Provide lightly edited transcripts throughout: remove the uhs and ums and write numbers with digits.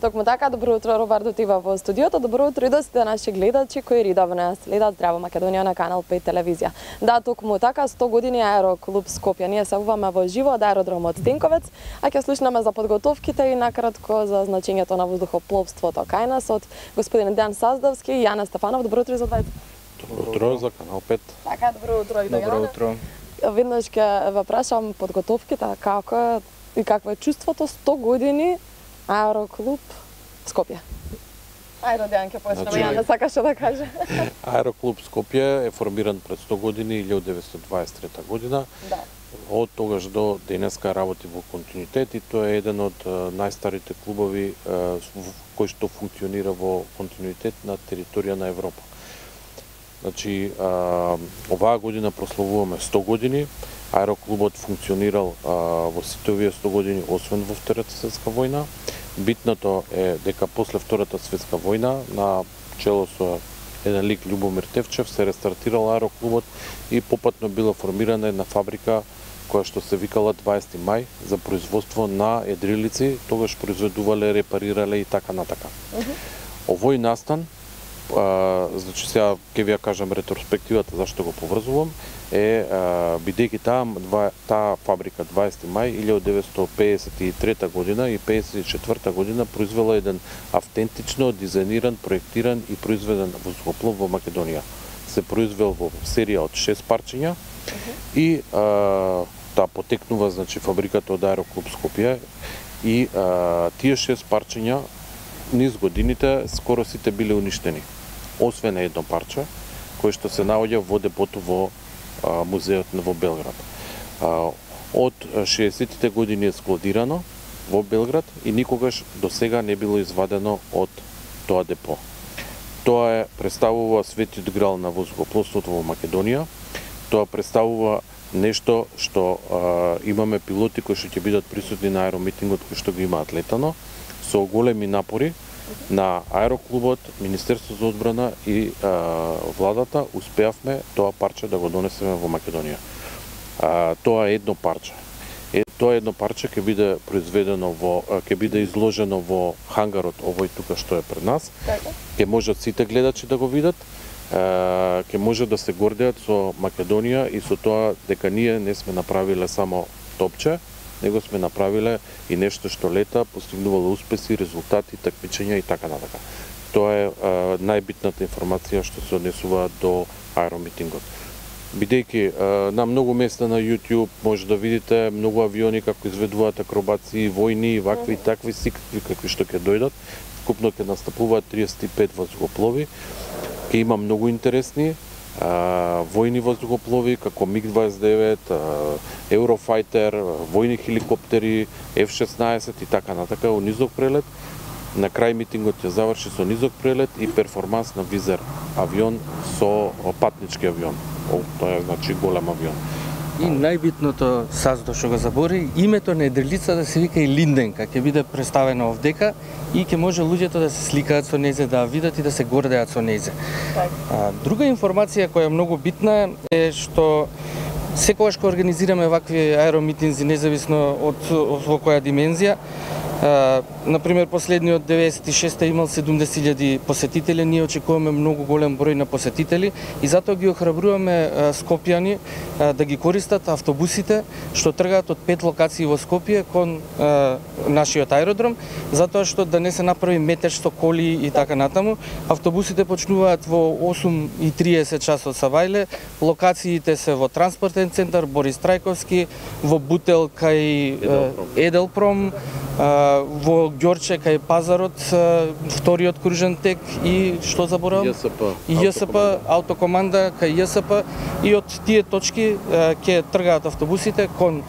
Токму така, добро утро, Роберт отива во студиото. Добро утро и до сите наши гледачи кои редовно следат Здраво Македонија на Канал 5 телевизија. Да, токму така, 100 години Аероклуб Скопје. Ние се уваме во живо од аеродромот Стенковец, а ќе слушнеме за подготовките и накратко за значењето на воздухопловството кај нас од господин Дејан Саздовски и Јана Стефанов. Добро утро за двајца. Добро утро за Канал 5. Така, добро утро и до Јана. Добро утро. Веднаш ќе ве прашам подготовките, како е и какво е чувството 100 години Аероклуб Скопје. Ајде, Дејан, ќе појснеме, Јана сакаше да каже. Аероклуб Скопје е формиран пред 100 години, 1923 година. Да. Од тогаш до денеска работи во континуитет и тоа е еден од најстарите клубови кој што функционира во континуитет на територија на Европа. Значи, оваа година прославуваме 100 години. Аероклубот функционирал во сите овие 100 години, освен во Втората светска војна. Битното е дека после Втората светска војна, на чело со еден лик Љубомир Тевчев, се рестартирал аероклубот и попатно била формирана една фабрика која што се викала 20 мај за производство на едрилици, тогаш произведувале, репарирале и така натака. Овој настан, значи сега ќе ви ја кажам ретроспективата зашто го поврзувам, е бидејќи таа фабрика 20 мај 1953 година и 54 година произвела еден автентично дизајниран, проектиран и произведен воздухоплов во Македонија. Се произвел во серија од 6 парчиња и таа потекнува, значи, фабриката од Аероклуб Скопје и тие 6 парчиња низ годините скоро сите биле уништени, освен едно парче кое што се наоѓа во депото во музеот во Белград. Од 60-тите години е складирано во Белград и никогаш до сега не било извадено од тоа депо. Тоа представува светиот грал на воздухопловството во Македонија. Тоа представува нешто што имаме пилоти кои што ќе бидат присутни на аеромитингот кој што го имаат летано, со големи напори на Аероклубот, Министерството за одбрана и владата успеавме тоа парче да го донесеме во Македонија. Тоа е едно парче. Тоа едно парче ќе биде произведено ќе биде изложено во хангарот овој тука што е пред нас. Ќе можат сите гледачи да го видат. Ќе може да се гордеат со Македонија и со тоа дека ние не сме направиле само топче, него сме направиле и нешто што лета постигнувало успеси, резултати, такмичења и така натака. Тоа е најбитната информација што се однесува до аеромитингот. Бидејќи на многу места на YouTube може да видите многу авиони како изведуваат акробации, војни, вакви и такви, сикакви какви што ќе дојдат. Вкупно ќе настапуваат 35 воздухоплови. Ќе има многу интересни војни воздухоплови како МиГ-29, Eurofighter, војни хеликоптери, F-16 и така натака во низок прелет. На крај митингот ќе заврши со низок прелет и перформанс на визер авион со патнички авион. Тоа е, значи, голем авион. И најбитното, Саздо што го забори, името на едрилица да се вика и Линденка, ќе биде представено овдека и ќе може луѓето да се сликаат со незе, да видат и да се гордеат со незе. Друга информација која е многу битна е што секогаш кога организираме вакви аеромитинзи, независно од во која димензија, например, последниот 96-та имал 70.000 посетители, ние очекуваме многу голем број на посетители и затоа ги охрабруваме скопјани да ги користат автобусите што тргаат од 5 локации во Скопје кон нашиот аеродром, затоа што да не се направи метеж со коли и така натаму. Автобусите почнуваат во 8:30 часот сабајле, локациите се во транспортен центар Борис Трајковски, во Бутел кај Еделпром, во Ѓорче кај пазарот, вториот кружен тек и што заборавам? ЈСП автокоманда кај ЈСП и од тие точки ќе тргаат автобусите кон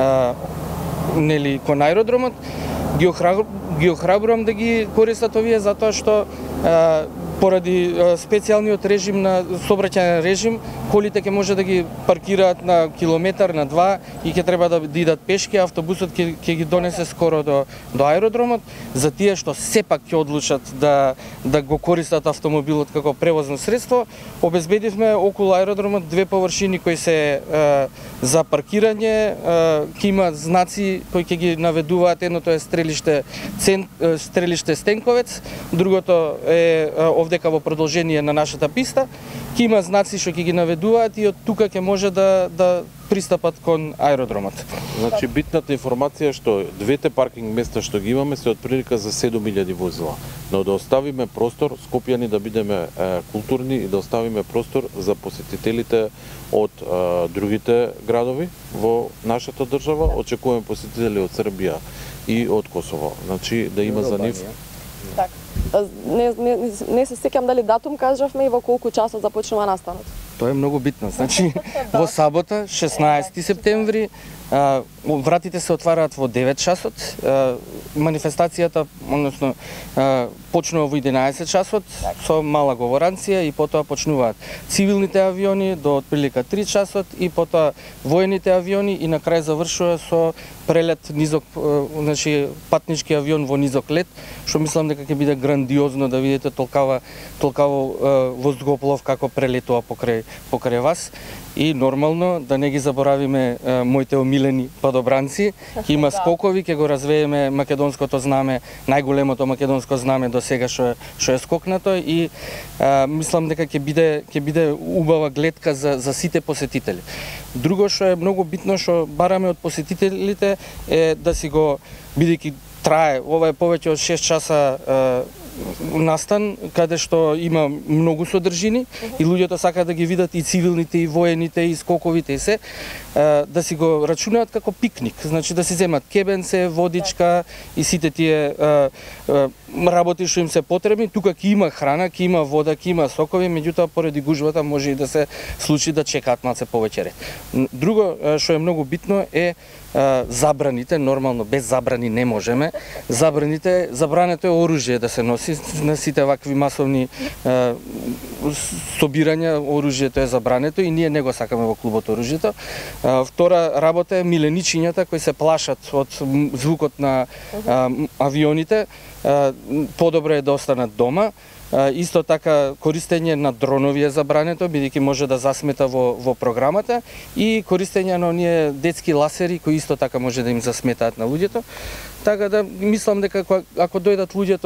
кон аеродромот. Ги охрабрувам да ги користат овие затоа што поради специјалниот режим на сообраќајен режим, колите ќе може да ги паркираат на километар, на два и ќе треба да идат пешки, автобусот ќе ги донесе скоро до аеродромот. За тие што сепак ќе одлучат да го користат автомобилот како превозно средство, обезбедивме околу аеродромот две површини кои се за паркирање, ќе има знаци кои ќе ги наведуваат. Едното е стрелиште Стенковец, другото е овдека во продолжение на нашата писта. Ќе има знаци што ќе ги наведуваат и од тука ќе може да пристапат кон аеродромот. Значи битната информација е што двете паркинг места што ги имаме се отприлика за 7000 возила, но да оставиме простор скопјани да бидеме културни и да оставиме простор за посетителите од другите градови во нашата држава. Очекуваме посетители од Србија и од Косово. Значи да има за нив. Така. Не се сеќам дали датум кажавме и во колку часот започнува настанот. Тоа е многу битно. Значи во сабота 16 септември вратите се отвараат во 9 часот. Манифестацијата, односно почнува во 11 часот со мала говоранција и потоа почнуваат цивилните авиони до отприлика 3 часот и потоа воените авиони и на крај завршува со прелет низок, значи патнички авион во низок лет, што мислам дека ќе биде грандиозно да видите толкава воздухоплов како прелетува покрај вас. И нормално да не ги заборавиме моите омилени падобранци. Ќе има скокови, ќе го развееме македонското знаме, најголемото македонско знаме до сега што е скокнато и мислам дека ќе биде убава гледка за сите посетители. Друго што е многу битно што бараме од посетителите е да си го, бидејќи трае, ова е повеќе од 6 часа настан, каде што има многу содржини и луѓето сакаат да ги видат и цивилните, и воените, и скоковите и се, да си го рачунаат како пикник. Значи да си земат кебенце, водичка и сите тие работи што им се потребни. Тука ќе има храна, ќе има вода, ќе има сокови, меѓутоа поради гужвата може и да се случи да чекаат малце повеќе ред. Друго што е многу битно е забраните, нормално без забрани не можеме. Забрането е оружје да се носи на сите вакви масовни собирања, оружјето е забрането и ние не го сакаме во клубот оружјето. Втора работа е миленичињата кои се плашат од звукот на авионите, подобро е да останат дома. Исто така користење на дронови е забрането, бидејќи може да засмета во програмата и користење на оние детски ласери кои исто така може да им засметаат на луѓето. Така да мислам дека ако дојдат луѓето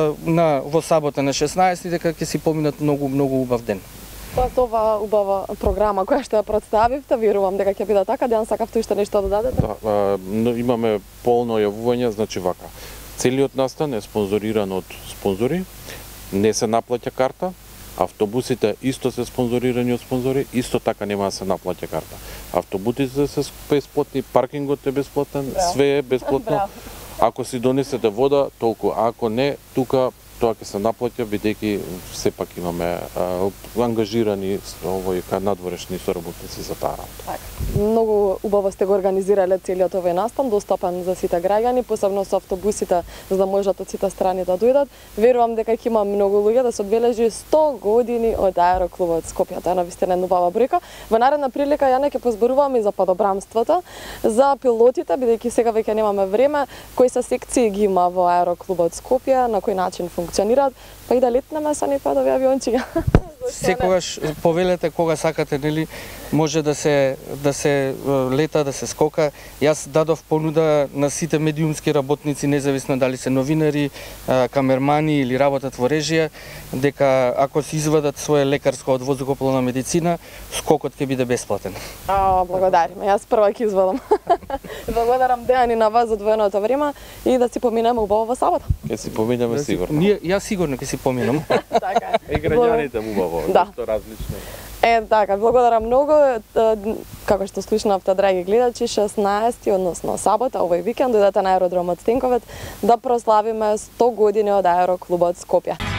во сабота на 16 дека ќе си поминат многу убав ден. Ова убава програма која што ја представивте, верувам дека ќе биде така. Дејан, сакавте уште нешто да дадете? Да, имаме полно јавување, значи вака. Целиот настан е спонзориран од спонзори. Не се наплаќа карта, автобусите исто се спонзорирани од спонзори, исто така нема да се наплаќа карта. Автобусите се бесплатни, паркингот е бесплатен, све е бесплатно. Ако си донесете вода, толку, ако не, тука тоа ќе се наплаќа, бидејќи сепак имаме ангажирани надворешни соработници за таа работа. Многу убаво сте го организирале целиот овој настан, достапен за сите граѓани, посебно со автобусите, за да можат од сите страни да дојдат. Верувам дека ќе има многу луѓе да се одбележи 100 години од аероклубот Скопје. Тоа е навистина убава бројка. Во наредна прилика ја ќе позборуваме и за падобрамството, за пилотите, бидејќи сега веќе немаме време, кои се секции ги има во аероклубот Скопје, на кој начин функционираат, па и да летнеме со некои авиончиња. Секогаш повелете кога сакате, нели, може да се лета, да се скока. Јас дадов понуда на сите медиумски работници, независно дали се новинари, камермани или работат во режија, дека ако се извадат свое лекарско од воздухопловна медицина, скокот ќе биде бесплатен. Благодариме. Јас прва ќе извадам. Благодарам Дејан и на вас за одвоеното време и да си поминеме убаво во сабота. Ќе си поминеме сигурно. Јас сигурно ќе си поминам. Така е. И граѓаните убаво, нешто различно. Така, благодарам многу. Како што слушнавте, драги гледачи, 16, односно сабота, овој викенд, дојдете на аеродромот Стенковец да прославиме 100 години од аероклубот Скопје.